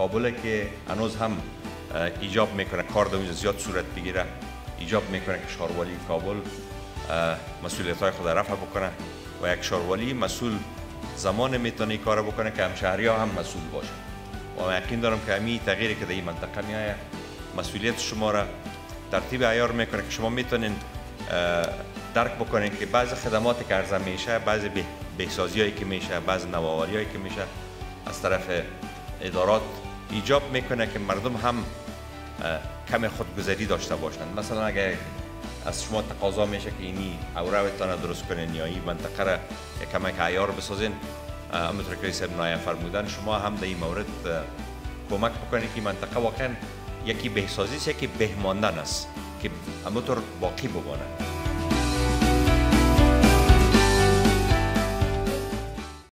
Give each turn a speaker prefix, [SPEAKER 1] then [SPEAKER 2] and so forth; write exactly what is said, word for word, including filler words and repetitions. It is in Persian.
[SPEAKER 1] کابل که هنوز هم ایجاب میکنه کار در اونجا زیاد صورت بگیره، ایجاب میکنه که شهروالی کابل مسئولیت های خود رفع بکنه و یک شهروالی مسئول زمان میتونه کار بکنه که همشهری ها هم مسئول باشه و من یقین دارم که همین تغییری که در این منطقه میآید مسئولیت شما را ترتیب عیار میکنه که شما میتونین درک بکنین که بعض خدماتی که عرضه میشه، بعض بهسازی هایی که میشه، بعض نوآوری هایی که میشه از طرف ادارات ایجاب میکنه که مردم هم کم خودگذری داشته باشند. مثلا اگر از شما تقاضا میشه که اینی اوراقتان درست کنین یا این منطقه را کمک عیار بسازین، همونطور که رئیس نایب فرمودن شما هم در این مورد کمک بکنید که منطقه واقعا یکی بهسازی است، یکی بهماندن است که همونطور باقی بمانه.